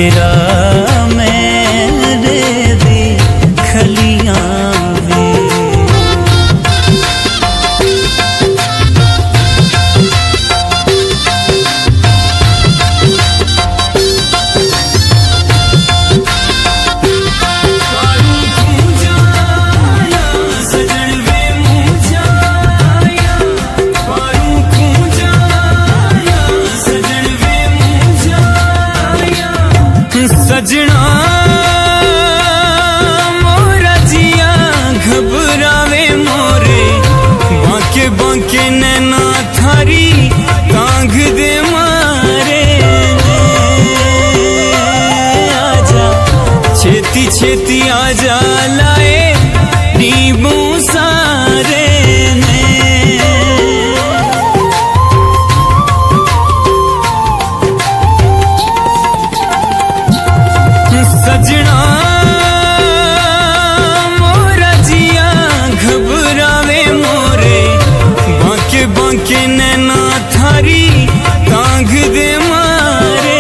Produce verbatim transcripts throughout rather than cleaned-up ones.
तेरे राह मेरे दी खलियां वे। सजना मोरा जिया घबरावे मोरे, बांके बांके नैना थारी तांग दे मारे। आजा छेती छेती आजा लाए नींबू सारे ने। सजना मोरा जिया घबरावे मोरे, बांके बांके नैना थारी तांग दे मारे।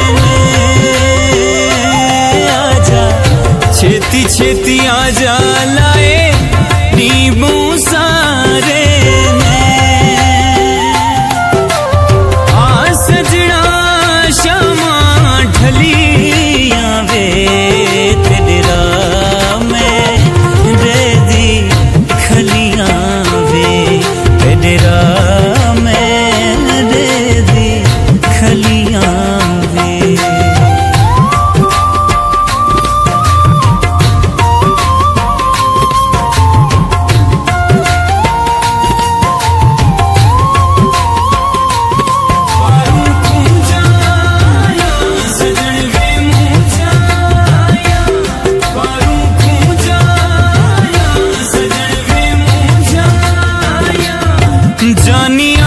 आजा छेती छेती आजा लाए नींबू सारे ने। आ सजना शामा ढली तेरे राह मेरे दी खलियां वे। तेरे राह मेरे दी खलियां वे। जानिया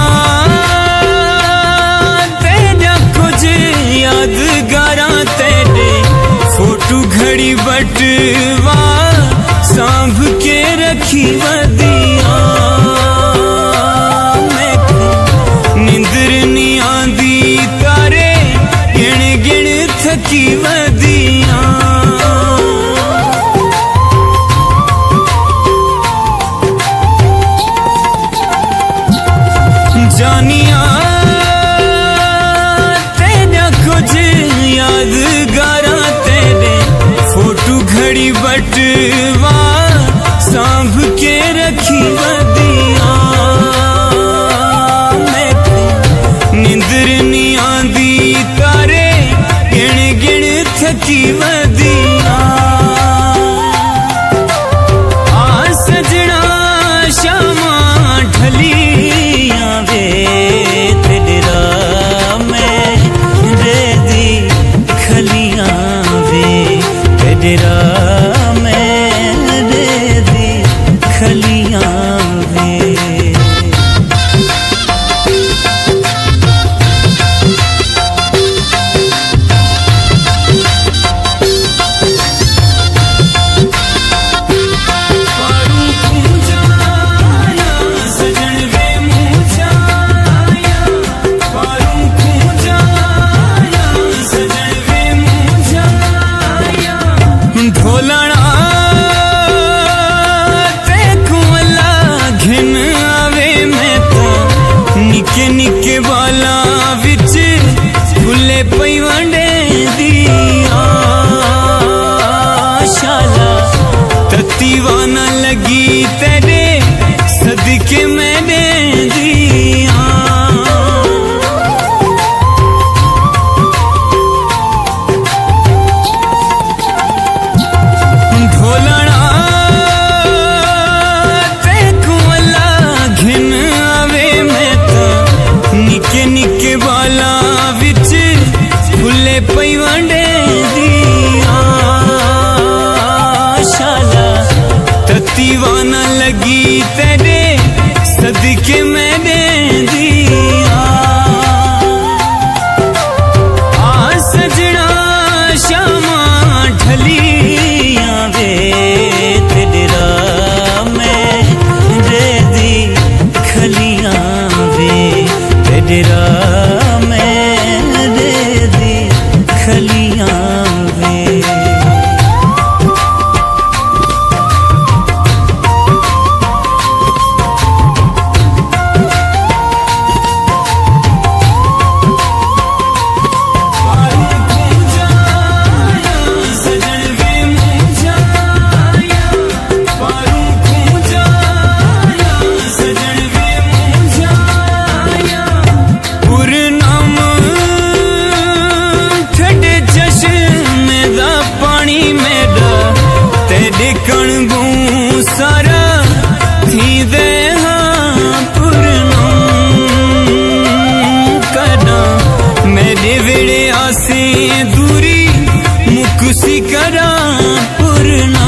तेरा कुछ यादगारा तेरे, फोटू घड़ी बटवा सांभ के रखी वदिया। निंदर नी आंदी तारे गिण गिण थकी वदिया। जानिया तेरा कुछ यादगारा तेरे, फोटू घड़ी बटवा सांभ के रखी वदिया। निंदर नी आंदी तारे गिण गिण थकी वदिया। आ सजना शामा ढली तेरे राह मेरे दी खलियां वे। तेरे राह मेरे दी खलियां वे। ढोलना ते कुमला घिन आवे मैं तो, निके निके बाला विच फुले पई वंडे दिया। शाला तत्ती वाना लगी तेरे सदके मैंने दिया। ढोलना ते कुमला घिन आवे मैं तो, निके निके बाला विच फुले पई वंडे दिया। शाला तत्ती वाना लगी तेरे सदके तेरे कणगू सारा थी दे हाँ पूर्णम कदा मेरे वेड़े आसे दूरी मुकुसी करा पूर्णम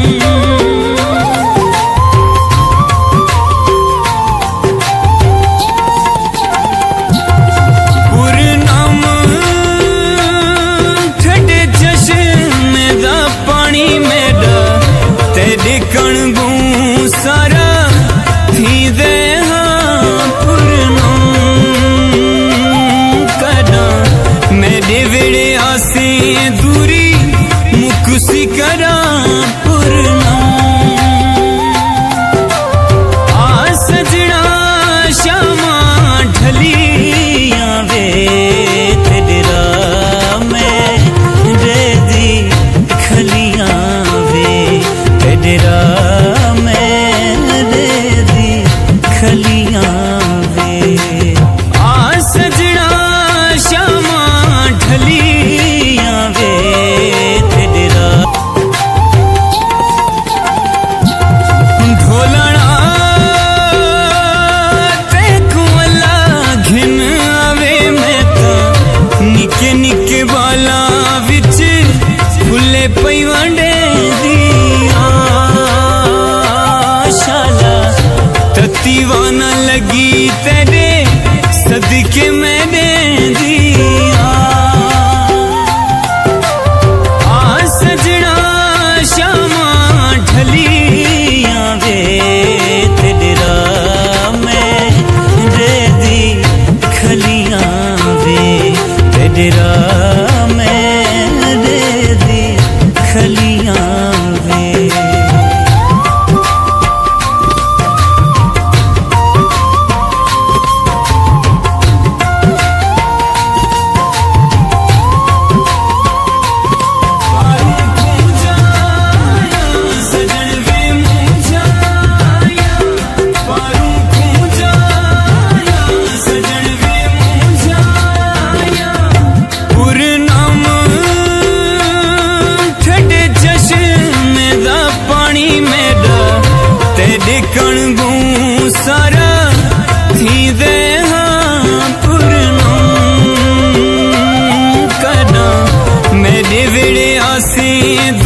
कणगू सारा थी दे हाँ पूर्णम कदा मेरे वेड़े आसे दूरी मुकुसी करा पूर्णम आ सजना श्यामा ढली आवे तेरे राह में दे दी खलियां वे तेरा मैं दे दी खलियां वे आ सजना श्यामा ढलियां वे तेरा ढोलना ते कुला घिन आवे मैं तो निके निके बाला विच फुले पई वंडे दी दीवाना लगी तेरे सदके मैंने दिया आ सजना श्यामा ढलियां वे तेरे राह में दे दी खलियां वे तेरे राह में दे दी खलियां वे कणगू सारा थी दे हाँ पूर्णम कदा मेरे वेड़े आसे